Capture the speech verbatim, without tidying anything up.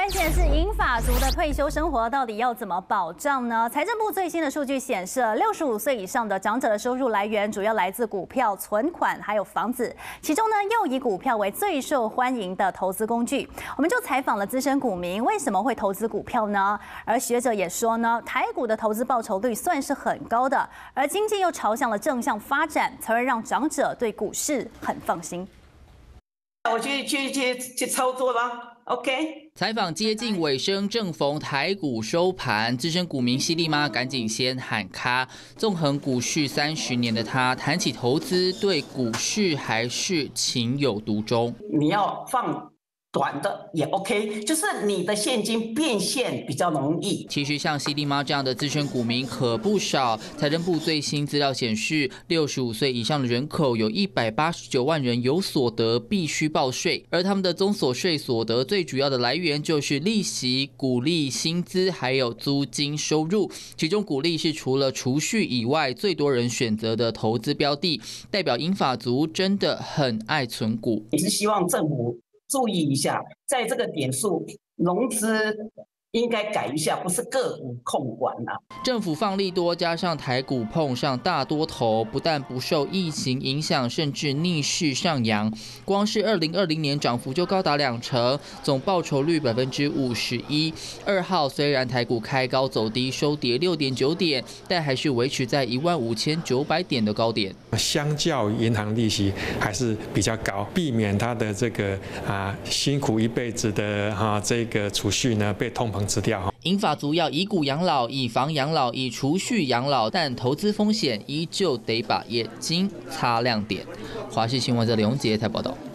关键是银发族的退休生活到底要怎么保障呢？财政部最新的数据显示，六十五岁以上的长者的收入来源主要来自股票、存款还有房子，其中呢又以股票为最受欢迎的投资工具。我们就采访了资深股民，为什么会投资股票呢？而学者也说呢，台股的投资报酬率算是很高的，而经济又朝向了正向发展，才会让长者对股市很放心。 我去去去去操作啦。OK， 采访接近尾声，正逢台股收盘，资深股民犀利妈赶紧先喊卡。纵横股市三十年的他，谈起投资，对股市还是情有独钟。 你要放短的也 OK， 就是你的现金变现比较容易。 其实像犀利妈这样的资深股民可不少。财政部最新资料显示，六十五岁以上的人口有一百八十九万人有所得，必须报税。而他们的综所税所得最主要的来源就是利息、股利、薪资还有租金收入。其中股利是除了储蓄以外最多人选择的投资标的，代表银发族真的很爱存股。 也是希望政府注意一下，在这个点数融资应该改一下，不是个股控管啊。 政府放利多，加上台股碰上大多头，不但不受疫情影响，甚至逆势上扬。光是二零二零年涨幅就高达两成，总报酬率百分之五十一。二号虽然台股开高走低，收跌六点九点，但还是维持在一万五千九百点的高点。 相较于银行利息还是比较高，避免他的这个啊辛苦一辈子的哈、啊、这个储蓄呢被通膨吃掉。 银发族要以股养老、以房养老、以储蓄养老，但投资风险依旧得把眼睛擦亮点。华视新闻的李永杰台报道。